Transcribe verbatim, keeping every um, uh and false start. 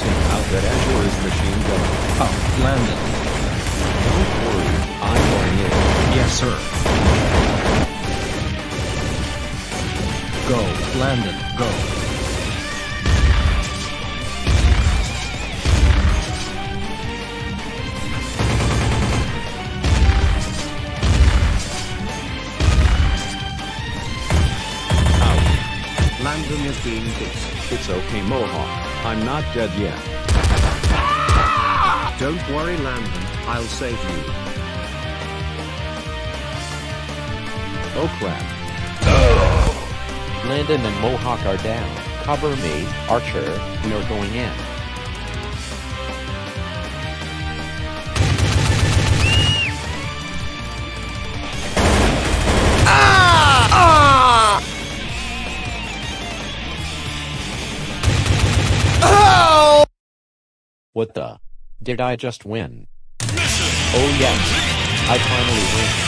asking how good at your is machine gun. Oh, landed. Don't worry, I'm going in. Yes, sir. Go, landed, go. Landon is being hit. It's okay, Mohawk. I'm not dead yet. Don't worry, Landon. I'll save you. Oh crap. Landon and Mohawk are down. Cover me, Archer. We are going in. What the? Did I just win? Oh yes. I finally win.